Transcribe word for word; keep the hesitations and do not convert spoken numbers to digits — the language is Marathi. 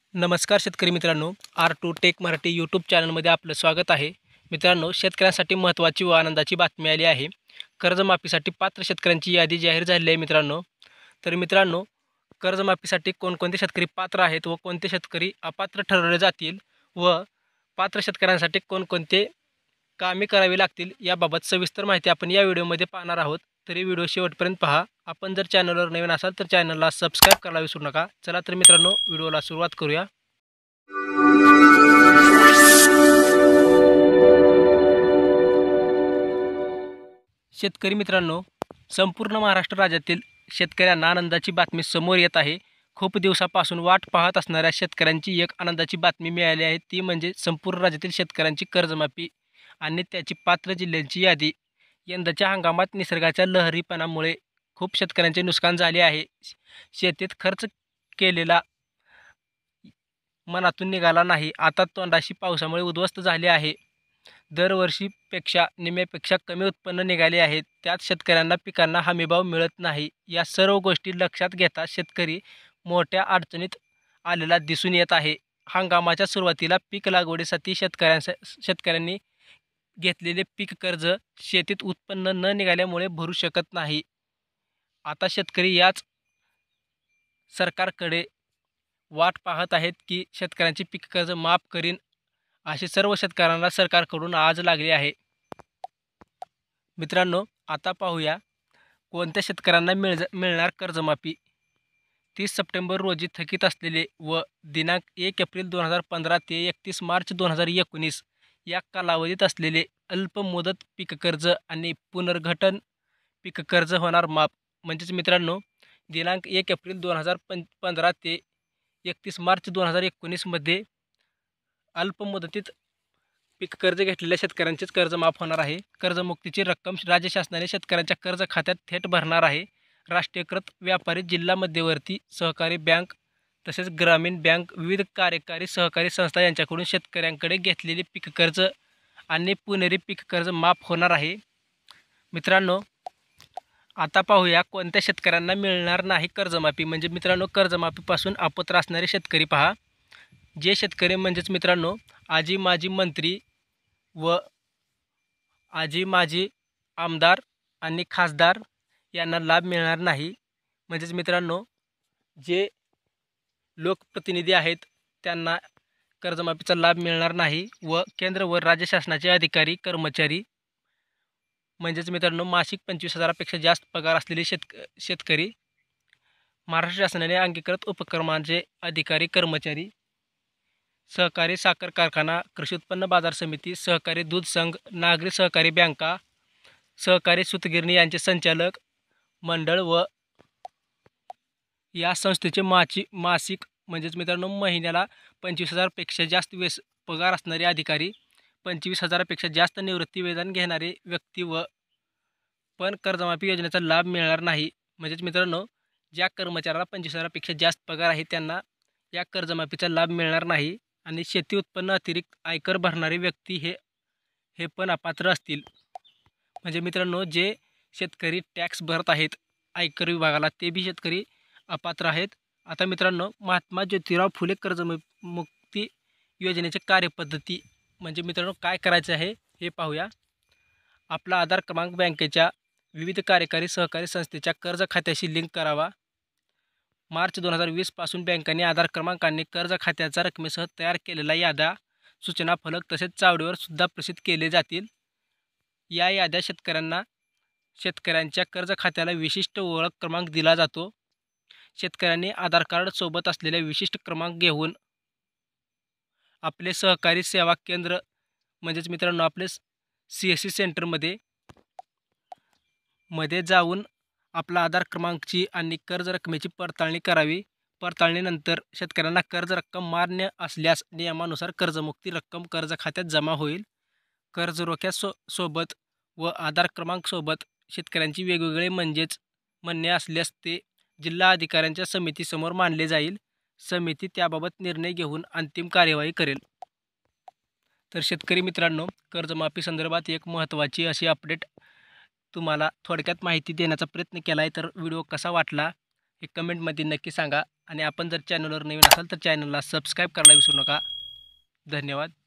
नमस्कार शेतकरी मित्रांनो, R two tech Marathi YouTube चॅनलमध्ये आपलं स्वागत आहे. मित्रांनो, शेतकऱ्यांसाठी महत्त्वाची व आनंदाची बातमी आली आहे. कर्जमाफीसाठी पात्र शेतकऱ्यांची यादी जाहीर झाली आहे मित्रांनो. तर मित्रांनो, कर्जमाफीसाठी कोणकोणते शेतकरी पात्र आहेत व कोणते शेतकरी अपात्र ठरवले जातील व पात्र शेतकऱ्यांसाठी कोणकोणते कामे करावी लागतील याबाबत सविस्तर माहिती आपण या व्हिडिओमध्ये पाहणार आहोत. तरी व्हिडिओ शेवटपर्यंत पहा. आपण जर चॅनलवर नवीन असाल तर चॅनलला सबस्क्राईब करायला विसरू नका. चला तर मित्रांनो, व्हिडिओला सुरुवात करूया. शेतकरी मित्रांनो, संपूर्ण महाराष्ट्र राज्यातील शेतकऱ्यांना आनंदाची बातमी समोर येत आहे. खूप दिवसापासून वाट पाहत असणाऱ्या शेतकऱ्यांची एक आनंदाची बातमी मिळाली आहे. ती म्हणजे संपूर्ण राज्यातील शेतकऱ्यांची कर्जमाफी आणि त्याची पात्र जिल्ह्यांची यादी. यंदाच्या हंगामात निसर्गाच्या लहरीपणामुळे खूप शेतकऱ्यांचे नुकसान झाले आहे. शेतीत खर्च केलेला मनातून निघाला नाही. आता तोंडाशी पावसामुळे उद्ध्वस्त झाले आहे. दरवर्षीपेक्षा निम्म्यापेक्षा कमी उत्पन्न निघाले आहे. त्यात शेतकऱ्यांना पिकांना हमीभाव मिळत नाही. या सर्व गोष्टी लक्षात घेता शेतकरी मोठ्या अडचणीत आलेला दिसून येत आहे. हंगामाच्या सुरुवातीला पीक लागवडीसाठी शेतकऱ्यांस शेतकऱ्यांनी घेतलेले पीक कर्ज शेतीत उत्पन्न न निघाल्यामुळे भरू शकत नाही. आता शेतकरी याच सरकारकडे वाट पाहत आहेत की शेतकऱ्यांचे पीक कर्ज माफ करीन. असे सर्व शेतकऱ्यांना सरकारकडून आज लागले आहे. मित्रांनो, आता पाहूया कोणत्या शेतकऱ्यांना मिळ मिळणार कर्जमाफी. तीस सप्टेंबर रोजी थकीत असलेले व दिनांक एक एप्रिल दोन हजार पंधरा ते एकतीस मार्च दोन हजार एकोणीस या कालावधीत असलेले अल्पमुदत पीक कर्ज आणि पुनर्गठन पीक कर्ज होणार माफ. म्हणजेच मित्रांनो, दिनांक एक एप्रिल दोन हजार पं पंधरा ते एकतीस मार्च दोन हजार एकोणीसमध्ये अल्पमुदतीत पीक कर्ज घेतलेल्या शेतकऱ्यांचेच कर्ज माफ होणार आहे. कर्जमुक्तीची रक्कम राज्य शासनाने शेतकऱ्यांच्या कर्ज खात्यात थेट भरणार आहे. राष्ट्रीयकृत व्यापारी, जिल्हा मध्यवर्ती सहकारी बँक तसेच ग्रामीण बँक, विविध कार्यकारी सहकारी संस्था यांच्याकडून शेतकऱ्यांकडे घेतलेले पीक कर्ज आणि पुनेरी पीक कर्ज माफ होणार आहे. मित्रांनो, आता पाहूया कोणत्या शेतकऱ्यांना मिळणार नाही कर्जमाफी. म्हणजे मित्रांनो, कर्जमाफीपासून अपात्र असणारे शेतकरी पहा. जे शेतकरी म्हणजेच मित्रांनो, आजी माजी मंत्री व आजी माजी आमदार आणि खासदार यांना लाभ मिळणार नाही. म्हणजेच मित्रांनो, जे लोकप्रतिनिधी आहेत त्यांना कर्जमाफीचा लाभ मिळणार नाही. व केंद्र व राज्य शासनाचे अधिकारी कर्मचारी म्हणजेच मित्रांनो, मासिक पंचवीस हजारापेक्षा जास्त पगार असलेले शेतक शेतकरी महाराष्ट्र शासनाने अंगीकृत उपक्रमांचे अधिकारी कर्मचारी, सहकारी साखर कारखाना, कृषी उत्पन्न बाजार समिती, सहकारी दूध संघ, नागरी सहकारी बँका, सहकारी सूतगिरणी यांचे संचालक मंडळ व या संस्थेचे माची मासिक म्हणजेच मित्रांनो महिन्याला पंचवीस हजारपेक्षा जास्त वेस पगार असणारे अधिकारी, पंचवीस हजारापेक्षा जास्त निवृत्ती वेतन घेणारे व्यक्ती व पण कर्जमाफी योजनेचा लाभ मिळणार नाही. म्हणजेच मित्रांनो, ज्या कर्मचाऱ्याला पंचवीस हजारापेक्षा जास्त पगार आहे त्यांना या कर्जमाफीचा लाभ मिळणार नाही. आणि शेती उत्पन्न अतिरिक्त आयकर भरणारे व्यक्ती हे हे पण अपात्र असतील. म्हणजे मित्रांनो, जे शेतकरी टॅक्स भरत आहेत आयकर विभागाला ते बी शेतकरी अपात्र आहेत. आता मित्रांनो, महात्मा ज्योतिराव फुले कर्जमुक्ती योजनेची कार्यपद्धती म्हणजे मित्रांनो काय करायचे आहे हे पाहूया. आपला आधार क्रमांक बँकेच्या विविध कार्यकारी सहकारी संस्थेच्या कर्ज खात्याशी लिंक करावा. मार्च दोन हजार वीस पासून बँकांनी आधार क्रमांकाने कर्ज खात्याच्या रकमेसह तयार केलेल्या याद्या, सूचना फलक तसेच चावडीवर सुद्धा प्रसिद्ध केले जातील. या याद्या शेतकऱ्यांना शेतकऱ्यांच्या कर्ज खात्याला विशिष्ट ओळख क्रमांक दिला जातो. शेतकऱ्यांनी आधार कार्ड सोबत असलेल्या विशिष्ट क्रमांक घेऊन आपले सहकारी सेवा केंद्र म्हणजेच मित्रांनो आपले सी एस सी सेंटरमध्ये मध्ये जाऊन आपला आधार क्रमांकची आणि कर्ज रकमेची पडताळणी करावी. पडताळणीनंतर शेतकऱ्यांना कर्ज रक्कम मान्य असल्यास नियमानुसार कर्जमुक्ती रक्कम कर्ज खात्यात जमा होईल. कर्ज रोख्या सो सोबत व आधार क्रमांक सोबत शेतकऱ्यांची वेगवेगळे म्हणजेच म्हणणे असल्यास ते जिल्हा अधिकाऱ्यांच्या समितीसमोर मांडले जाईल. समिती त्याबाबत निर्णय घेऊन अंतिम कार्यवाही करेल. तर शेतकरी मित्रांनो, कर्जमाफी संदर्भात एक महत्त्वाची अशी अपडेट तुम्हाला थोडक्यात माहिती देण्याचा प्रयत्न केला आहे. तर व्हिडिओ कसा वाटला हे कमेंटमध्ये नक्की सांगा आणि आपण जर चॅनलवर नवीन असाल तर चॅनलला सबस्क्राईब करायला विसरू नका. धन्यवाद.